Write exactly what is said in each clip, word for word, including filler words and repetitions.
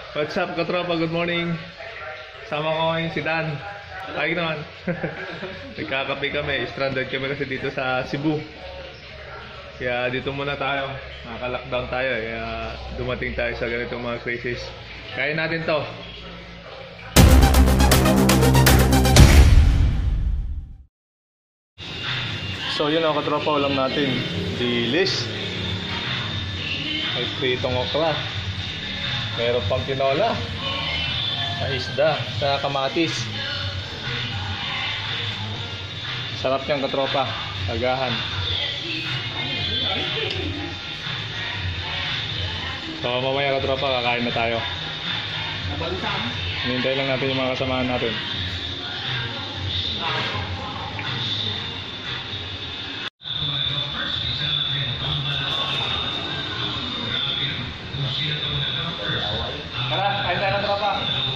What's up, katropa? Good morning. Sama ko ngayon si Dan. Ay naman. Nagkakape kami. Stranded kami kasi dito sa Cebu. Kaya dito muna tayo. Nakaka-lockdown tayo. Kaya dumating tayo sa ganitong mga crisis. Kaya natin to. So yun ang katropa, ulam natin. Dilis. May pritong okra. Meron pang tinola. Sa isda. Sa kamatis. Sarap niyang katropa. Agahan. So mamaya katropa, kakain na tayo. Hinintay lang natin yung mga kasamahan natin. Tara, kain tayo na tropa.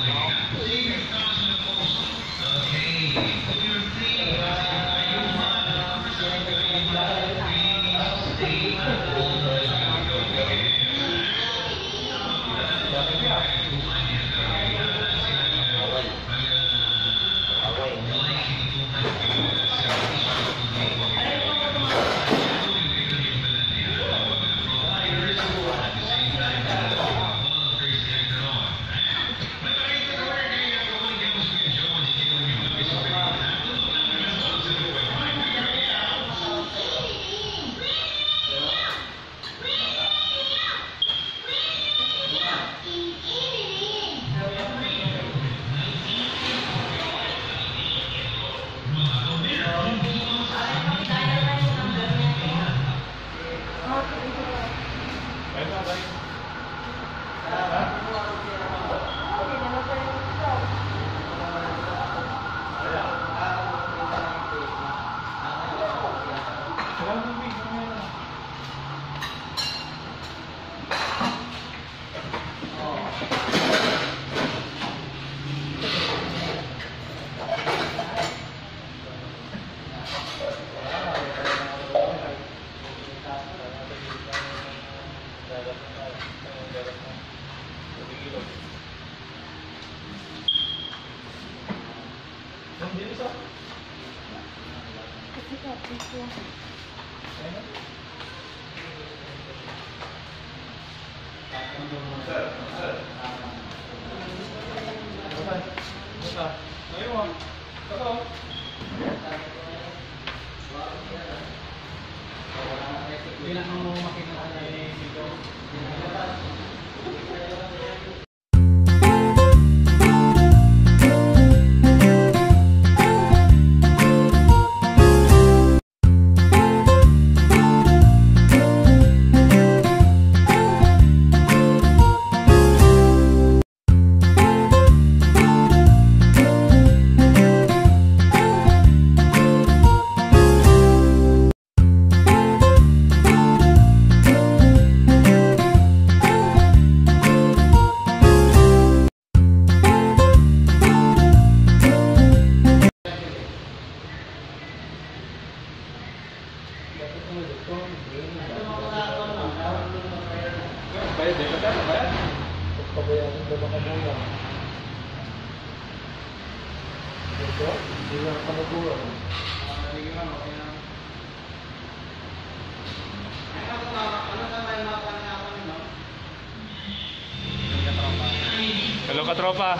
Hello katropa.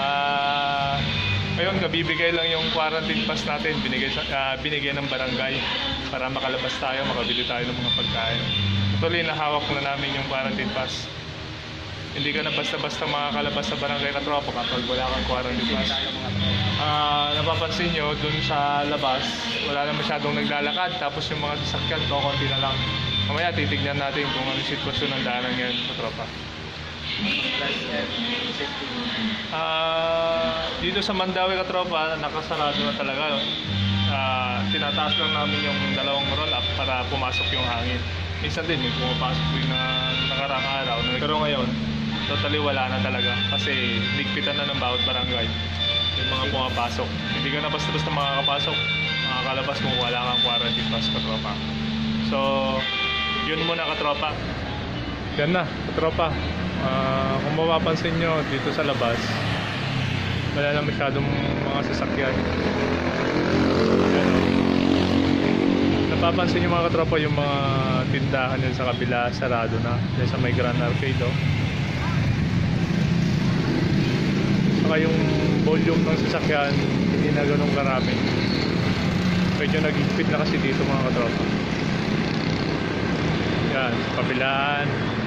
Ah, ngayon kabibigay lang yung quarantine pass natin, binigay sa uh, binigay ng barangay para makalabas tayo, makabili tayo ng mga pagkain. Tuloy na hawak na namin yung quarantine pass. Hindi ka na basta-basta makakalabas sa barangay katropa kapag wala kang quarantine pass. Ah, napapansin nyo, dun sa labas, wala na masyadong naglalakad, tapos yung mga sasakyan, konti na lang. Mamaya titignan natin kung ano yung sitwasyon ng daanan ngayon katropa. Uh, dito sa Mandaue katropa, nakasarado na talaga. Uh, tinataas lang namin yung dalawang roll up para pumasok yung hangin. Minsan din may pumapasok din na nakarang araw. Pero ngayon, totally wala na talaga kasi ligpitan na ng bawat barangay yung mga pumapasok. Hindi ka na basta-basta makakapasok, makakalabas kung wala kang quarantine pass katropa. So, yun muna katropa. Yan na, katropa. Ah, kung mapapansin nyo dito sa labas, wala na masyadong mga sasakyan. Ayan, oh. Napapansin nyo mga katropa yung mga tindahan yun sa kabila, sarado na. Dahil sa may Grand Arcade, oh. Saka yung volume ng sasakyan, hindi na ganun karami. Medyo nag-higpit na kasi dito mga katropa. Yan, sa kabilaan.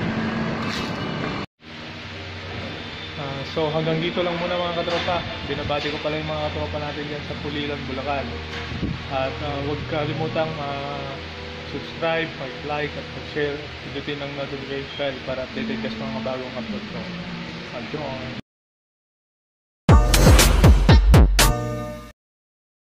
Uh, so hanggang dito lang muna mga katropa. Binabati ko pala yung mga katropa natin dyan sa Pulilan, Bulacan. At uh, huwag kalimutang uh, subscribe, mag-like at mag-share. Pindutin ang notification bell para updated ka sa mga bagong upload ko. Mag-join.